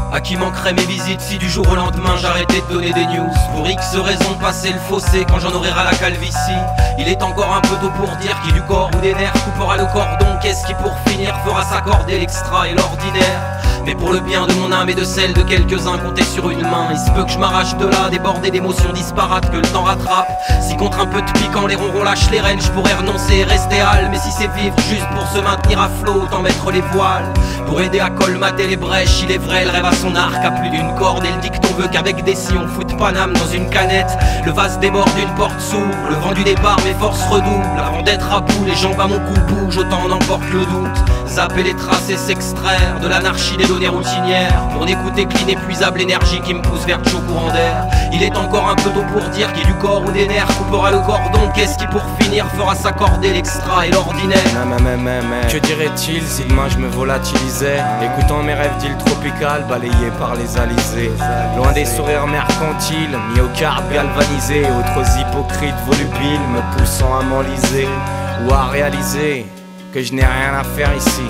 À qui manqueraient mes visites si du jour au lendemain j'arrêtais de donner des news? Pour X raisons passer le fossé quand j'en aurai ras la calvitie. Il est encore un peu tôt pour dire qui du corps ou des nerfs coupera le cordon. Qu'est-ce qui pour finir fera s'accorder l'extra et l'ordinaire? Mais pour le bien de mon âme et de celle de quelques-uns, compter sur une main. Il se peut que je m'arrache de là, débordé d'émotions disparates, que le temps rattrape. Si contre un peu de piquant les ronrons lâchent les rênes, je pourrais renoncer et rester hal. Mais si c'est vivre juste pour se maintenir à flot, autant mettre les voiles. Pour aider à colmater les brèches, il est vrai, le rêve a son arc à plus d'une corde. Et le dicton veut qu'avec des sillons fout Paname dans une canette. Le vase déborde, une porte s'ouvre, le vent du départ, mes forces redoublent. Avant d'être à bout, les jambes à mon cou bougent, autant n'emporte le doute. Zapper les traces et s'extraire de l'anarchie des données routinières. Pour n'écouter que l'inépuisable énergie qui me pousse vers chaud courant d'air. Il est encore un peu tôt pour dire qui du corps ou des nerfs coupera le cordon. Qu'est-ce qui pour finir fera s'accorder l'extra et l'ordinaire? Que dirait-il si demain je me volatilisais, écoutant mes rêves d'île tropicale balayés par les alizés, loin des sourires mercantiles, myocarde galvanisé, autres hypocrites volubiles me poussant à m'enliser ou à réaliser que je n'ai rien à faire ici.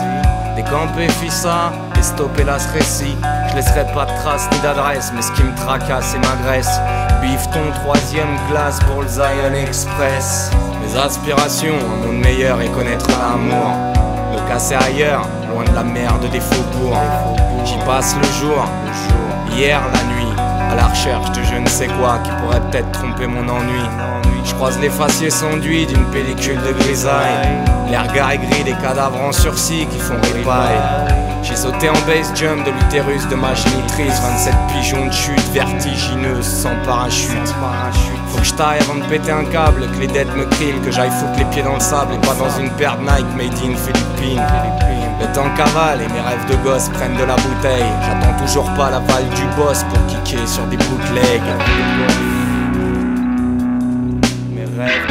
Décamper fissa et stopper là ce récit. Je laisserai pas de traces ni d'adresse, mais ce qui me tracasse et m'agresse. Bifton, troisième classe pour le Zion Express. Mes aspirations, un monde meilleur et connaître l'amour. Me casser ailleurs, loin de la merde des faubourgs. J'y passe le jour, hier la nuit, à la recherche de je ne sais quoi qui pourrait peut-être tromper mon ennui. Je croise les faciès s'enduits d'une pellicule de grisaille, les regards aigris des cadavres en sursis qui font ripaille. J'ai sauté en base jump de l'utérus de ma génitrice, 27 pigeons de chute vertigineuse sans parachute. Faut que je taille avant de péter un câble, que les dettes me criment, que j'aille foutre les pieds dans le sable et pas dans une paire de Nike made in Philippines. Le temps cavale et mes rêves de gosse prennent de la bouteille. J'attends toujours pas l'aval du boss pour kicker sur des bootlegs. Mes rêves